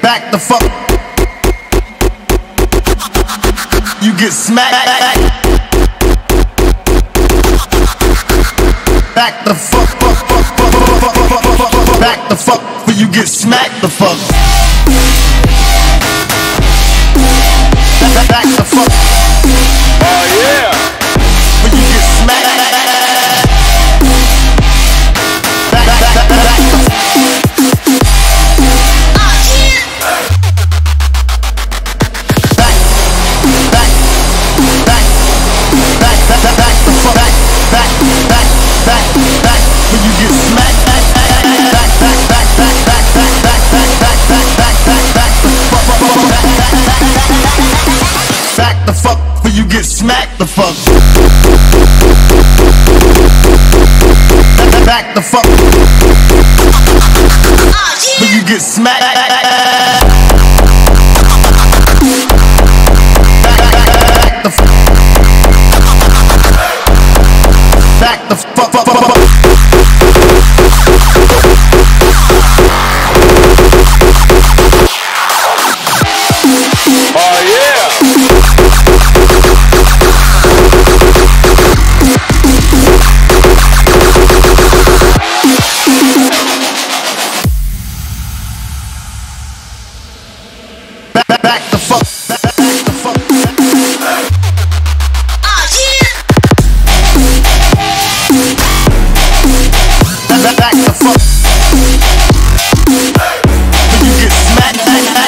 back the fuck. You get smacked. Back the fuck. Back the fuck. Or you get smacked the fuck. Back the fuck. Oh yeah. Or you get smacked. Back the fuck, or you get smacked the fuck. Back the fuck, or you get smacked. Back the fuck. Back the fuck. Oh yeah. Back the fuck. Back the fuck. Oh yeah. Back the fuck. When you get smacked.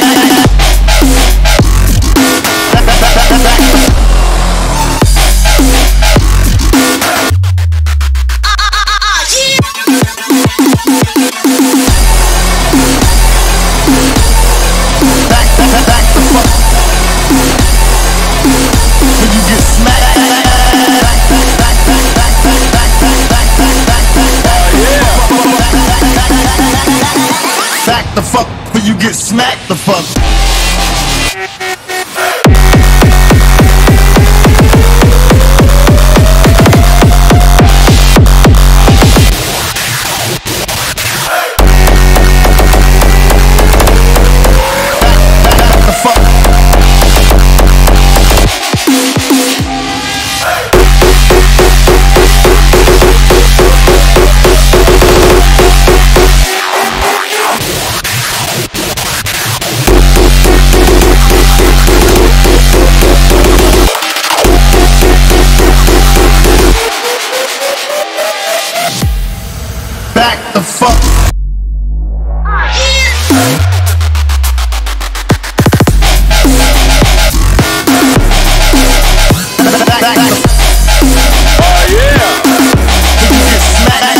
Back the fuck, when you get smacked the fuck. Back the fuck. Back the fuck. Oh yeah. You get smacked.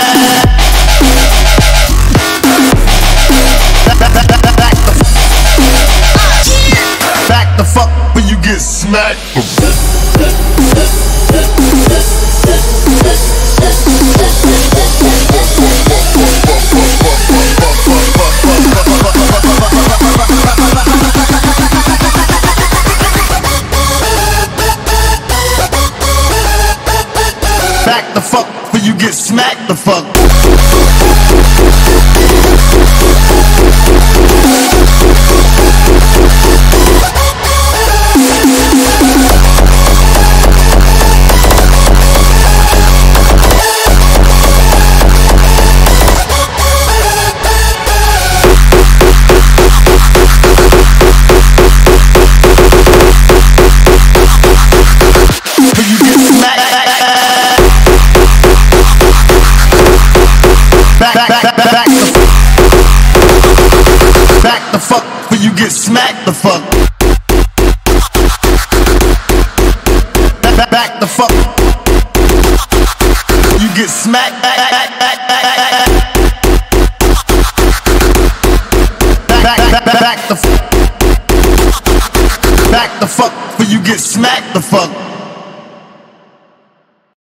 Back the fuck when you get smacked. Back the fuck when you get smacked the fuck. When you get smacked. Back the fuck when you get smacked the fuck. Back the fuck. You get smacked. Back the fuck when you get smacked the fuck.